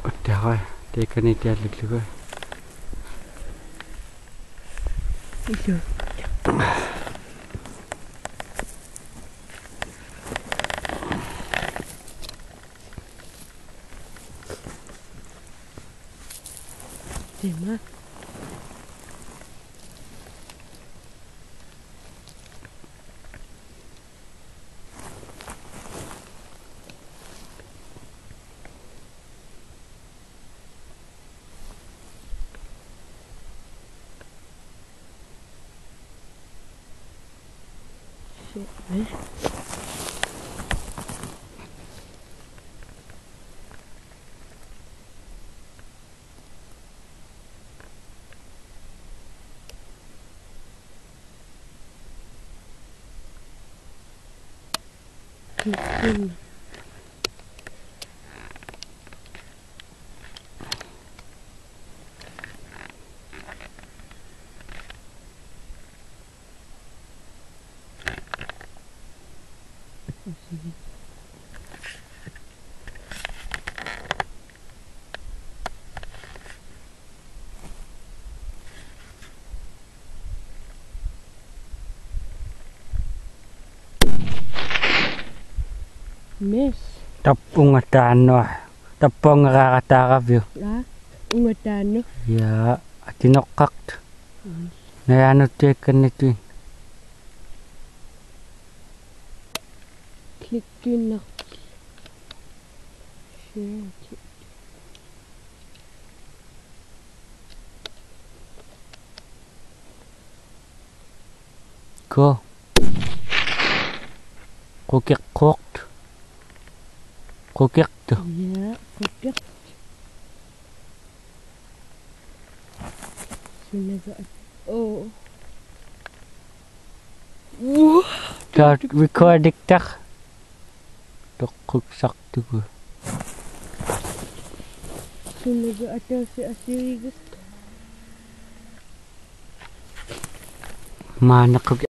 Ottarai, teikän niitä jälliklikö? Iso. Tema. Shit, man. Mes. Tappungataan tappungarakataravyu. La. Ungatano. Ja, atinokkakt. Nayanut teikän niitä. Klikkinna. Shit. Ko. Kokt. Kokektu. Ja, kokek. Sinaga. Oh. Start recording tak. Tokkuk saktu. Sinaga atas si asirigus. Mana